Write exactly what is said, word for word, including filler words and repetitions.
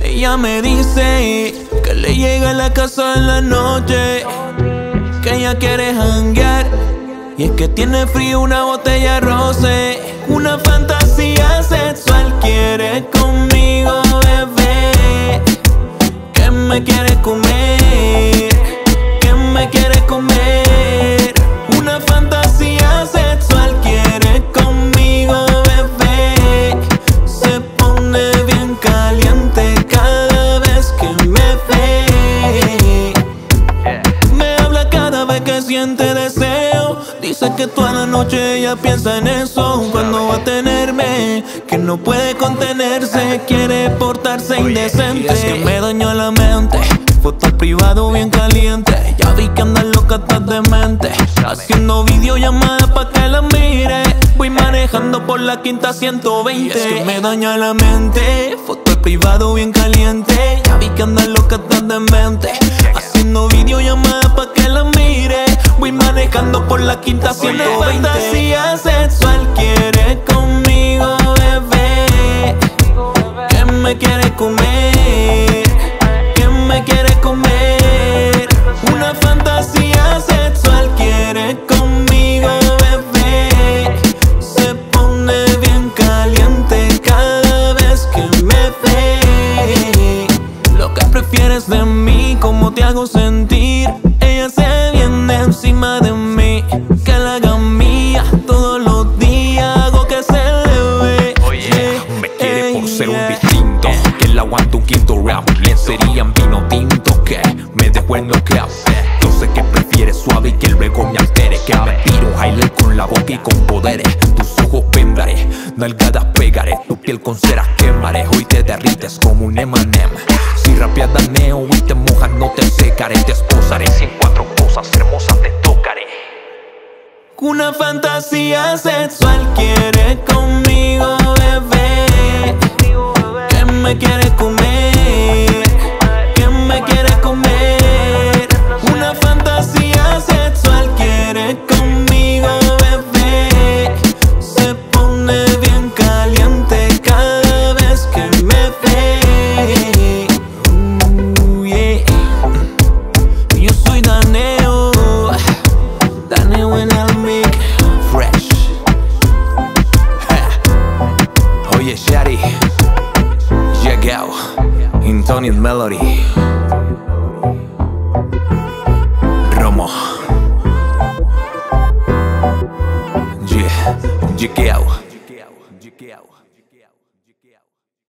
Ella me dice que le llega a la casa en la noche, que ella quiere janguear, y es que tiene frío una botella de rosé. Una fantasía sexual quiere conmigo, bebé, que me quiere comer, que me quiere comer. Una fantasía sexual quiere conmigo, bebé. Se pone bien caliente cada vez que me ve. Me habla cada vez que siente deseo. Dice que toda la noche ella piensa en eso, cuando va a tenerme, que no puede contenerse, quiere portarse indecente. Y es que me dañó la mente, foto privado bien caliente. Ya vi que anda loca, estás demente, haciendo videollamada pa' que la mire. Voy manejando por la quinta ciento veinte. Y es que me daña la mente, foto privado bien caliente. Ya vi que anda loca, estás demente, haciendo videollamada pa' que la mire. Voy manejando por la quinta ciento veinte. Una fantasía sexual quiere conmigo, bebé, que me quiere comer, que me quiere comer. Una fantasía sexual quiere conmigo, bebé. Se pone bien caliente cada vez que me ve. Lo que prefieres de mí, cómo te hago sentir. Ella se viene encima de mí, que la haga mía todos los días, hago que se le ve. Oye, me quiere por ser un distinto, que la aguanta un quinto rap. Lencería en vino tinto, que me dejó el knockout. Yo sé que prefiere suave y que luego me altere, que me tiro un highlight con la boca y con poderes. Tus ojos vendaré, nalgadas pegaré, tu piel con ceras quemaré. Hoy te derrites como un M and M. Si rapeas daneo y te mojas no te secaré. Te esposaré sin cuatro cosas hermosas te tocaré. Una fantasía sexual quiere conmigo, bebé, que me quiere comer, que me quiere comer. Una fantasía sexual quiere conmigo, bebé. Se pone bien caliente cada vez que me ve. Uh, yeah. Yo soy Daneo, Daneo en el mic, fresh. Oye, Shari, llegado, Intonian Melody.